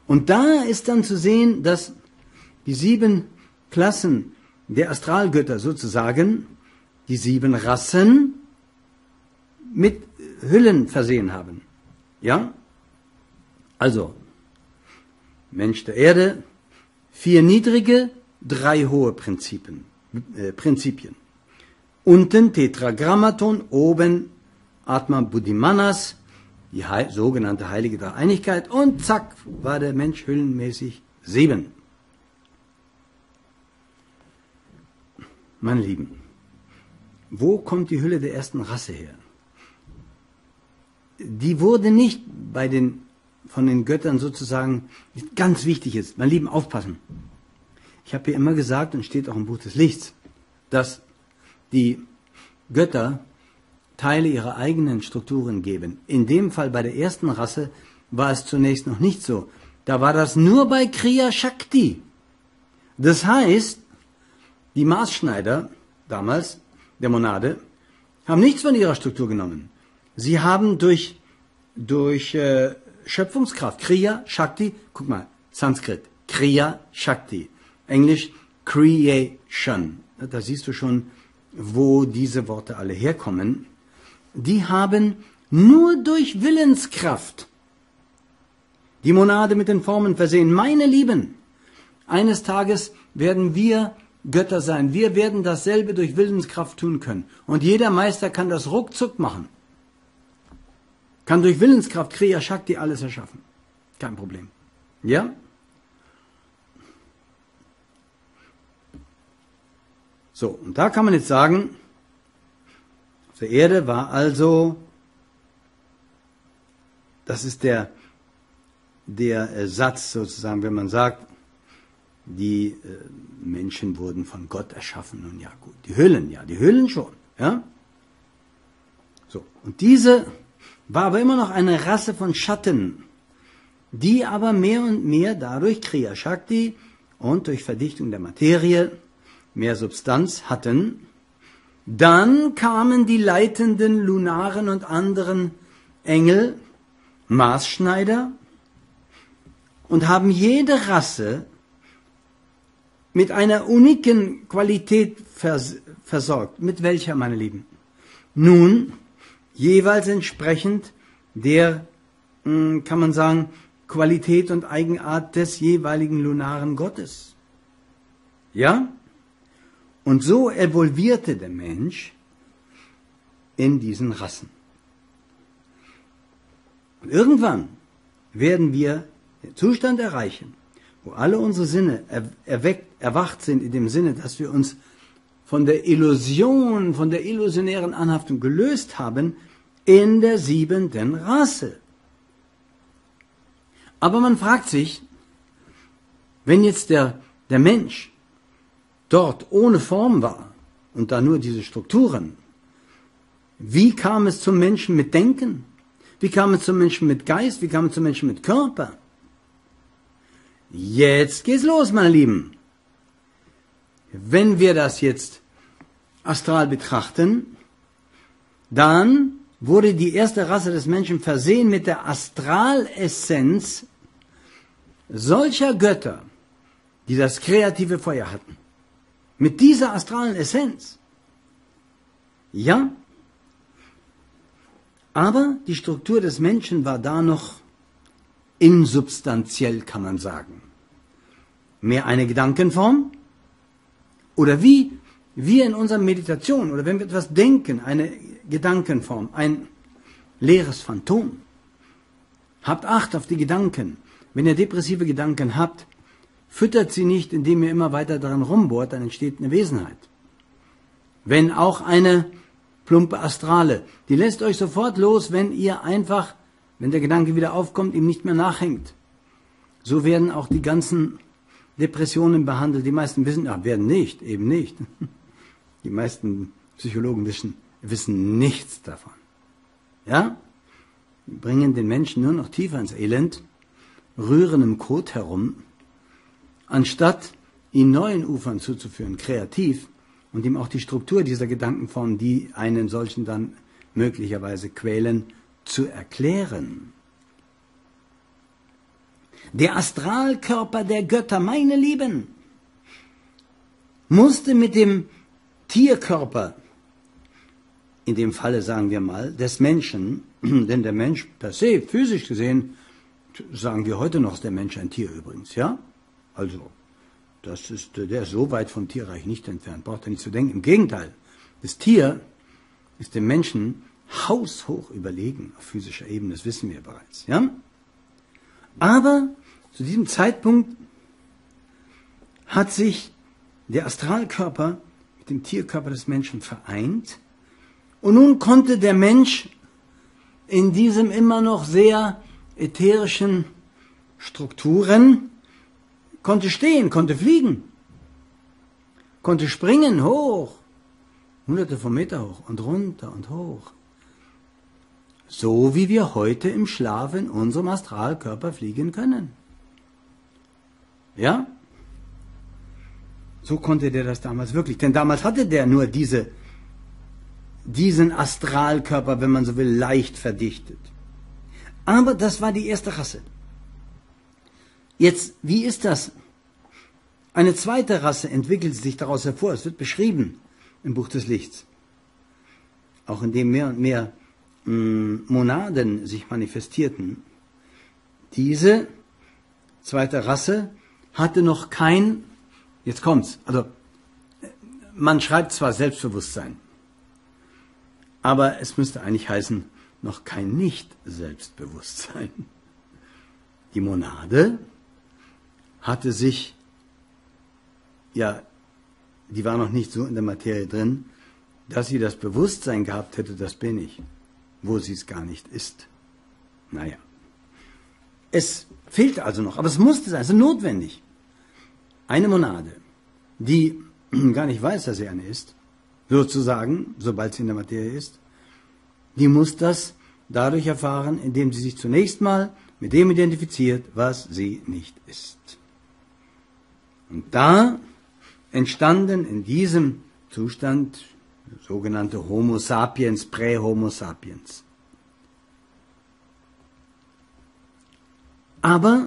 Und da ist dann zu sehen, dass die 7 Klassen der Astralgötter sozusagen die 7 Rassen mit Hüllen versehen haben. Ja? Also, Mensch der Erde, 4 niedrige, 3 hohe Prinzipien. Unten Tetragrammaton, oben Atma Buddhimanas, die sogenannte heilige Dreieinigkeit, und zack, war der Mensch hüllenmäßig 7. Meine Lieben, wo kommt die Hülle der ersten Rasse her? Die wurde nicht von den Göttern sozusagen, ganz wichtig ist, meine Lieben, aufpassen. Ich habe hier immer gesagt, und steht auch im Buch des Lichts, dass die Götter Teile ihrer eigenen Strukturen geben. In dem Fall bei der ersten Rasse war es zunächst noch nicht so. Da war das nur bei Kriya Shakti. Das heißt, die Maßschneider damals, der Monade, haben nichts von ihrer Struktur genommen. Sie haben durch Schöpfungskraft, Kriya Shakti, guck mal, Sanskrit, Kriya Shakti, Englisch Creation. Da siehst du schon, wo diese Worte alle herkommen. Die haben nur durch Willenskraft die Monade mit den Formen versehen. Meine Lieben, eines Tages werden wir Götter sein. Wir werden dasselbe durch Willenskraft tun können. Und jeder Meister kann das ruckzuck machen. Kann durch Willenskraft, Kriya Shakti, alles erschaffen. Kein Problem. Ja? So, und da kann man jetzt sagen, auf der Erde war also, das ist der Satz sozusagen, wenn man sagt, die Menschen wurden von Gott erschaffen. Nun ja gut, die Hüllen schon. Ja? So, und diese war aber immer noch eine Rasse von Schatten, die aber mehr und mehr dadurch Kriya Shakti und durch Verdichtung der Materie mehr Substanz hatten. Dann kamen die leitenden Lunaren und anderen Engel, Maßschneider, und haben jede Rasse mit einer uniken Qualität versorgt. Mit welcher, meine Lieben? Nun, jeweils entsprechend der, kann man sagen, Qualität und Eigenart des jeweiligen lunaren Gottes. Ja? Und so evolvierte der Mensch in diesen Rassen. Und irgendwann werden wir den Zustand erreichen, wo alle unsere Sinne erwacht sind, in dem Sinne, dass wir uns von der Illusion, von der illusionären Anhaftung gelöst haben, in der 7. Rasse. Aber man fragt sich, wenn jetzt der Mensch dort ohne Form war und da nur diese Strukturen, wie kam es zum Menschen mit Denken? Wie kam es zum Menschen mit Geist? Wie kam es zum Menschen mit Körper? Jetzt geht's los, meine Lieben. Wenn wir das jetzt astral betrachten, dann wurde die erste Rasse des Menschen versehen mit der Astralessenz solcher Götter, die das kreative Feuer hatten. Mit dieser astralen Essenz. Ja, aber die Struktur des Menschen war da noch insubstanziell, kann man sagen. Mehr eine Gedankenform? Oder wie wir in unserer Meditation oder wenn wir etwas denken, eine Gedankenform, ein leeres Phantom. Habt Acht auf die Gedanken. Wenn ihr depressive Gedanken habt, füttert sie nicht, indem ihr immer weiter daran rumbohrt, dann entsteht eine Wesenheit. Wenn auch eine plumpe Astrale, die lässt euch sofort los, wenn ihr einfach, wenn der Gedanke wieder aufkommt, ihm nicht mehr nachhängt. So werden auch die ganzen Depressionen behandelt. Die meisten wissen, werden nicht, eben nicht. Die meisten Psychologen wissen nichts davon. Ja? Bringen den Menschen nur noch tiefer ins Elend, rühren im Kot herum, anstatt ihn neuen Ufern zuzuführen, kreativ, und ihm auch die Struktur dieser Gedankenform, die einen solchen dann möglicherweise quälen, zu erklären. Der Astralkörper der Götter, meine Lieben, musste mit dem Tierkörper, in dem Falle sagen wir mal, des Menschen, denn der Mensch per se, physisch gesehen, sagen wir heute noch, ist der Mensch ein Tier übrigens, ja? Also, der ist so weit vom Tierreich nicht entfernt, braucht er nicht zu denken. Im Gegenteil, das Tier ist dem Menschen haushoch überlegen auf physischer Ebene, das wissen wir bereits, ja? Aber zu diesem Zeitpunkt hat sich der Astralkörper mit dem Tierkörper des Menschen vereint und nun konnte der Mensch in diesem immer noch sehr ätherischen Strukturen, konnte stehen, konnte fliegen, konnte springen hoch, hunderte von Meter hoch und runter und hoch. So wie wir heute im Schlaf in unserem Astralkörper fliegen können. Ja? So konnte der das damals wirklich. Denn damals hatte der nur diesen Astralkörper, wenn man so will, leicht verdichtet. Aber das war die erste Rasse. Jetzt, wie ist das? Eine zweite Rasse entwickelt sich daraus hervor. Es wird beschrieben im Buch des Lichts. Auch indem mehr und mehr Monaden sich manifestierten. Diese zweite Rasse hatte noch kein, jetzt kommt's, also man schreibt zwar Selbstbewusstsein, aber es müsste eigentlich heißen, noch kein Nicht-Selbstbewusstsein. Die Monade hatte sich, ja, die war noch nicht so in der Materie drin, dass sie das Bewusstsein gehabt hätte, das bin ich, wo sie es gar nicht ist. Naja, es fehlte also noch, aber es musste sein, es ist notwendig. Eine Monade, die gar nicht weiß, dass sie eine ist, sozusagen, sobald sie in der Materie ist, die muss das dadurch erfahren, indem sie sich zunächst mal mit dem identifiziert, was sie nicht ist. Und da entstanden in diesem Zustand sogenannte Homo sapiens, Prä-Homo sapiens. Aber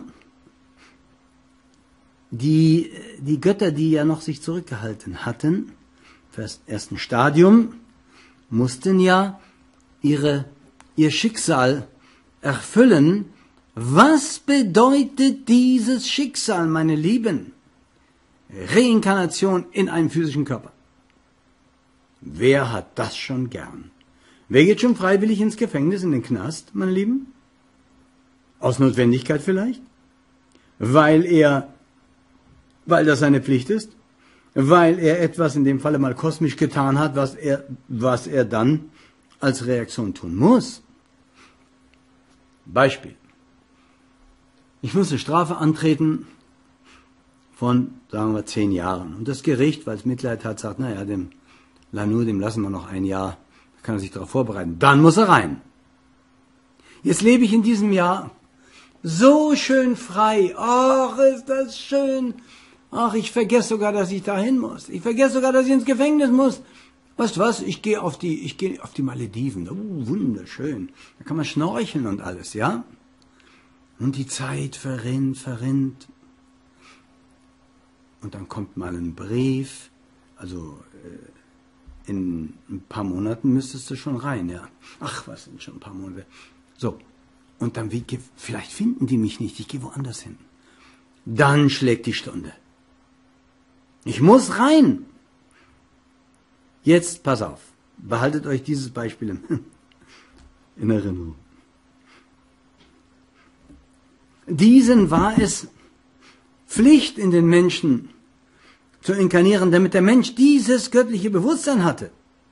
die Götter, die ja noch sich zurückgehalten hatten, für das erste Stadium, mussten ja ihr Schicksal erfüllen. Was bedeutet dieses Schicksal, meine Lieben? Reinkarnation in einem physischen Körper. Wer hat das schon gern? Wer geht schon freiwillig ins Gefängnis, in den Knast, meine Lieben? Aus Notwendigkeit vielleicht? Weil das seine Pflicht ist? Weil er etwas in dem Falle mal kosmisch getan hat, was er dann als Reaktion tun muss? Beispiel. Ich muss eine Strafe antreten von, sagen wir, 10 Jahren. Und das Gericht, weil es Mitleid hat, sagt, naja, dem Lanu, dem lassen wir noch ein Jahr, da kann er sich darauf vorbereiten. Dann muss er rein. Jetzt lebe ich in diesem Jahr so schön frei. Ach, ist das schön. Ach, ich vergesse sogar, dass ich dahin muss. Ich vergesse sogar, dass ich ins Gefängnis muss. Weißt du was? Ich gehe auf die Malediven. Wunderschön. Da kann man schnorcheln und alles, ja? Und die Zeit verrinnt. Und dann kommt mal ein Brief. Also in ein paar Monaten müsstest du schon rein, ja. Ach, was sind schon ein paar Monate. So. Und dann, vielleicht finden die mich nicht. Ich gehe woanders hin. Dann schlägt die Stunde. Ich muss rein. Jetzt, pass auf, behaltet euch dieses Beispiel in Erinnerung. Diesen war es Pflicht in den Menschen zu inkarnieren, damit der Mensch dieses göttliche Bewusstsein hatte.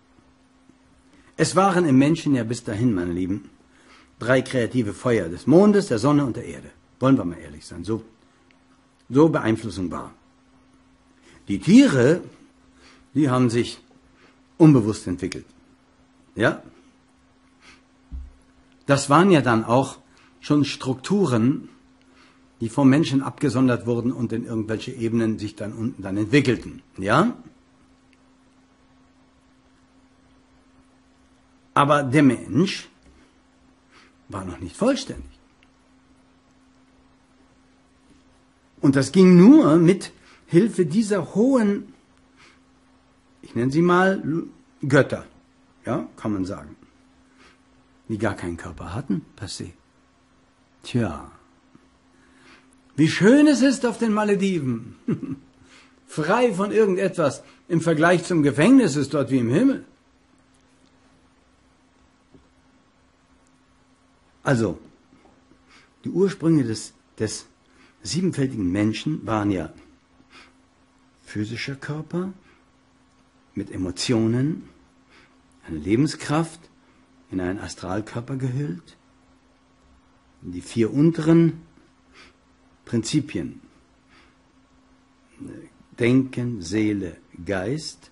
Es waren im Menschen ja bis dahin, meine Lieben, 3 kreative Feuer des Mondes, der Sonne und der Erde. Wollen wir mal ehrlich sein, so beeinflussbar. Die Tiere, die haben sich unbewusst entwickelt. Ja? Das waren ja dann auch schon Strukturen, die vom Menschen abgesondert wurden und in irgendwelche Ebenen sich dann unten dann entwickelten. Ja? Aber der Mensch war noch nicht vollständig. Und das ging nur mit Hilfe dieser hohen, ich nenne sie mal Götter, ja, kann man sagen, die gar keinen Körper hatten, per se. Tja, wie schön es ist auf den Malediven, frei von irgendetwas, im Vergleich zum Gefängnis ist dort wie im Himmel. Also, die Ursprünge des siebenfältigen Menschen waren ja physischer Körper mit Emotionen, eine Lebenskraft, in einen Astralkörper gehüllt. Die 4 unteren Prinzipien, Denken, Seele, Geist,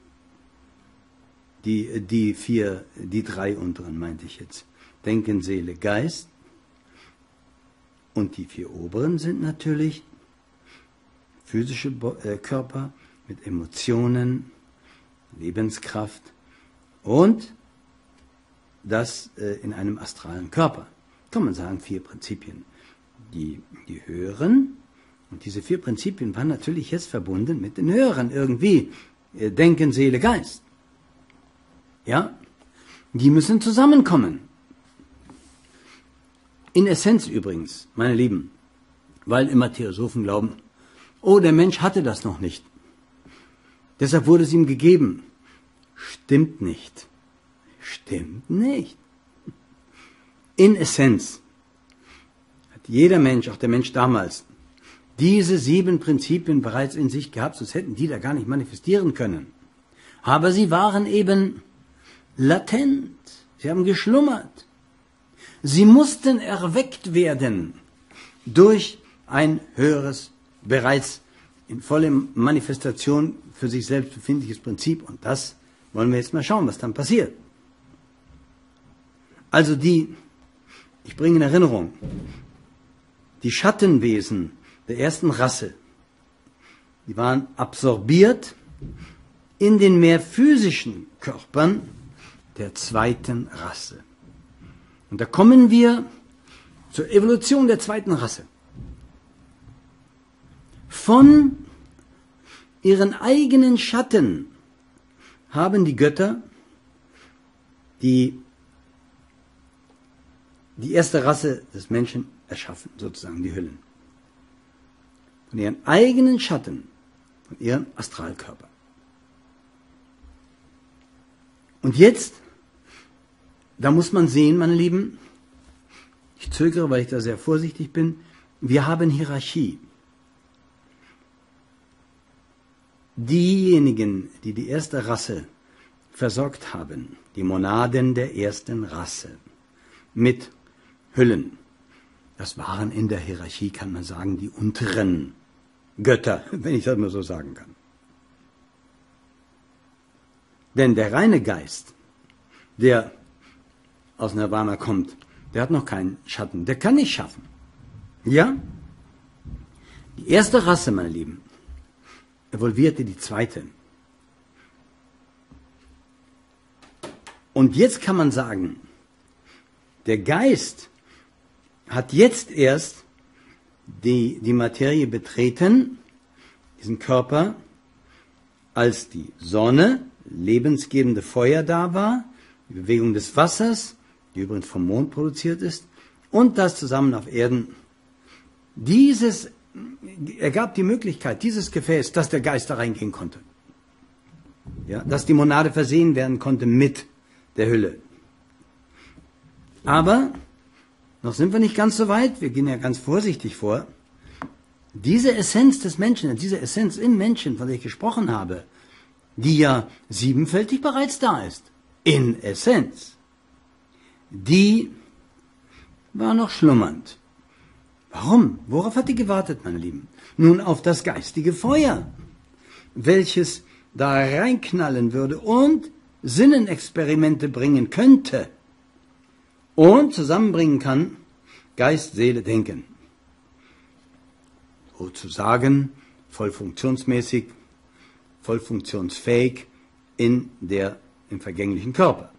die 3 unteren meinte ich jetzt, Denken, Seele, Geist, und die 4 oberen sind natürlich physische Körper mit Emotionen, Lebenskraft und das in einem astralen Körper. Kann man sagen, 4 Prinzipien. Die höheren, und diese 4 Prinzipien waren natürlich jetzt verbunden mit den höheren irgendwie. Denken, Seele, Geist. Ja, die müssen zusammenkommen. In Essenz übrigens, meine Lieben, weil immer Theosophen glauben, oh, der Mensch hatte das noch nicht. Deshalb wurde es ihm gegeben. Stimmt nicht. Stimmt nicht. In Essenz hat jeder Mensch, auch der Mensch damals, diese 7 Prinzipien bereits in sich gehabt, sonst hätten die da gar nicht manifestieren können. Aber sie waren eben latent. Sie haben geschlummert. Sie mussten erweckt werden durch ein höheres, bereits in voller Manifestation für sich selbst befindliches Prinzip. Und das wollen wir jetzt mal schauen, was dann passiert. Also ich bringe in Erinnerung, die Schattenwesen der ersten Rasse, die waren absorbiert in den mehr physischen Körpern der zweiten Rasse. Und da kommen wir zur Evolution der zweiten Rasse. Von ihren eigenen Schatten haben die Götter die erste Rasse des Menschen erschaffen, sozusagen die Hüllen. Von ihren eigenen Schatten, von ihrem Astralkörper. Und jetzt, da muss man sehen, meine Lieben, ich zögere, weil ich da sehr vorsichtig bin, wir haben Hierarchie. Diejenigen, die die erste Rasse versorgt haben, die Monaden der ersten Rasse, mit Hüllen, das waren in der Hierarchie, kann man sagen, die unteren Götter, wenn ich das mal so sagen kann. Denn der reine Geist, der aus Nirvana kommt, der hat noch keinen Schatten, der kann nicht schaffen. Ja? Die erste Rasse, meine Lieben, evolvierte die zweite. Und jetzt kann man sagen, der Geist hat jetzt erst die Materie betreten, diesen Körper, als die Sonne, lebensgebende Feuer da war, die Bewegung des Wassers, die übrigens vom Mond produziert ist, und das zusammen auf Erden. Dieses ergab die Möglichkeit, dieses Gefäß, dass der Geist da reingehen konnte. Ja, dass die Monade versehen werden konnte mit der Hülle. Aber noch sind wir nicht ganz so weit, wir gehen ja ganz vorsichtig vor. Diese Essenz des Menschen, diese Essenz im Menschen, von der ich gesprochen habe, die ja siebenfältig bereits da ist, in Essenz, die war noch schlummernd. Warum? Worauf hat die gewartet, meine Lieben? Nun, auf das geistige Feuer, welches da reinknallen würde und Sinnenexperimente bringen könnte und zusammenbringen kann, Geist, Seele, Denken. Sozusagen voll funktionsmäßig, voll funktionsfähig im vergänglichen Körper.